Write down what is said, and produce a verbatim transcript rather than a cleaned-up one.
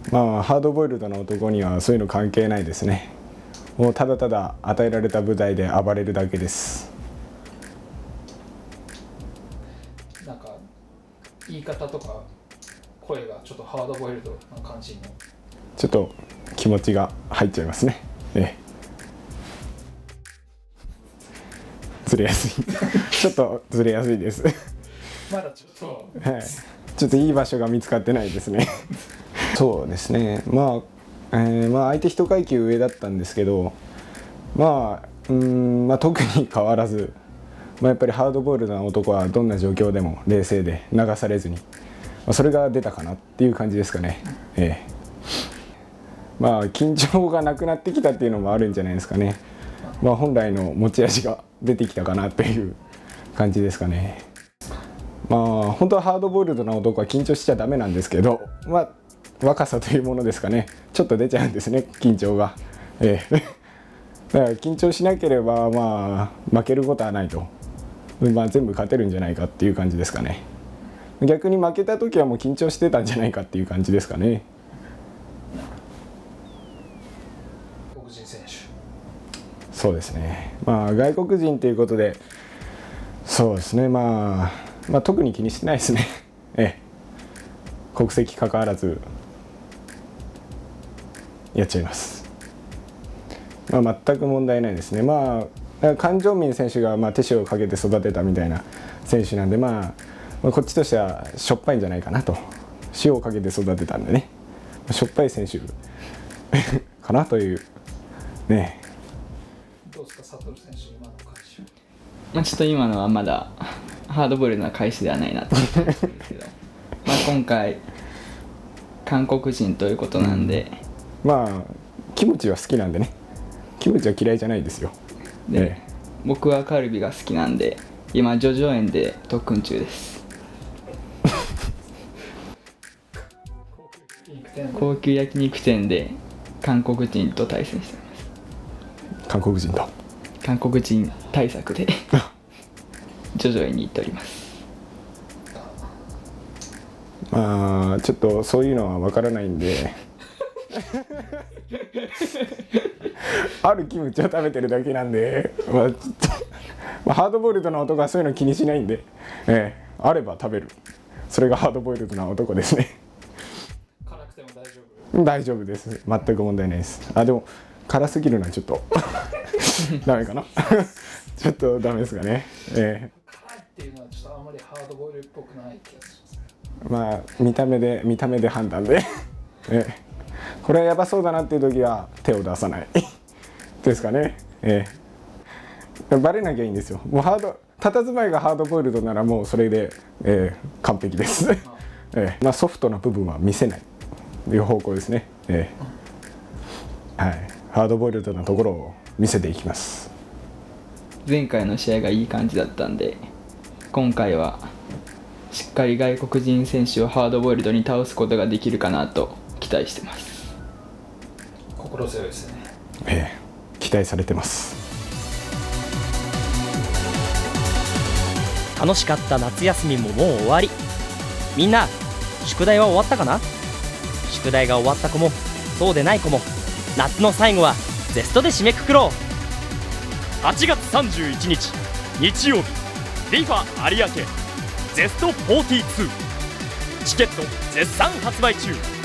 まあハードボイルドな男にはそういうの関係ないですね。もうただただ与えられた舞台で暴れるだけです。 なんか言い方とか声がちょっとハードボイルドな感じのちょっと気持ちが入っちゃいますね。ええ、ずれやすいちょっとずれやすいですまだちょっと、 はい、ちょっといい場所が見つかってないですねそうですね、まあ、えー、まあ相手一階級上だったんですけど、まあうーん、まあ、特に変わらず、まあ、やっぱりハードボイルドな男はどんな状況でも冷静で流されずに、まあ、それが出たかなっていう感じですかね。ええ、まあ緊張がなくなってきたっていうのもあるんじゃないですかね。まあ本来の持ち味が出てきたかなという感じですかね。まあ本当はハードボイルドな男は緊張しちゃダメなんですけど、まあ若さというものですかね、ちょっと出ちゃうんですね、緊張が。ええ、だから緊張しなければまあ負けることはないと、まあ全部勝てるんじゃないかっていう感じですかね。逆に負けた時はもう緊張してたんじゃないかっていう感じですかね。 黒人選手、 そうですね、まあ外国人ということで、そうですね、まあ、まあ特に気にしてないですねええ、国籍関わらずやっちゃいます。まあ全く問題ないですね。まあカン・ジョンミン選手がまあ手塩をかけて育てたみたいな選手なんで、まあ、まあこっちとしてはしょっぱいんじゃないかなと、塩をかけて育てたんでね、しょっぱい選手かなというね。 どうですか、サトル選手、今の返しは。 まあちょっと今のはまだハードボイルドな返しではないなと思ったんですけどまあ今回韓国人ということなんで、 うん、まあキムチは好きなんでね、キムチは嫌いじゃないですよ。 で、 ええ、 僕はカルビが好きなんで今叙々苑で特訓中です高級焼肉店で韓国人と対戦してます。 韓国人と韓国人対策で徐々に行っております。 まあちょっとそういうのは分からないんであるキムチを食べてるだけなんで、まあ、ちょっとまあハードボイルドな男はそういうの気にしないんで、ええ、あれば食べる、それがハードボイルドな男ですね辛くても大丈夫？ 大丈夫です、全く問題ないです。あ、でも辛すぎるのはちょっとダメかなちょっとダメですかね。えー、辛いっていうのはちょっとあんまりハードボイルドっぽくない気がしますね。 まあ見た目で見た目で判断でええ、これはやばそうだなっていう時は手を出さないですかね。ええ、バレなきゃいいんですよ。もうハード佇まいがハードボイルドならもうそれで、ええ、完璧ですええ、まあソフトな部分は見せないという方向ですね。ええ、はい、ハードボイルドなところを見せていきます。 前回の試合がいい感じだったんで、今回はしっかり外国人選手をハードボイルドに倒すことができるかなと期待してます。 心強いですね。 ええ、期待されてます。 楽しかった夏休みももう終わり。みんな宿題は終わったかな。宿題が終わった子もそうでない子も、夏の最後はゼストで締めくくろう。はちがつさんじゅういちにち日曜日、リファ有明ゼストフォーティーツ、チケット絶賛発売中。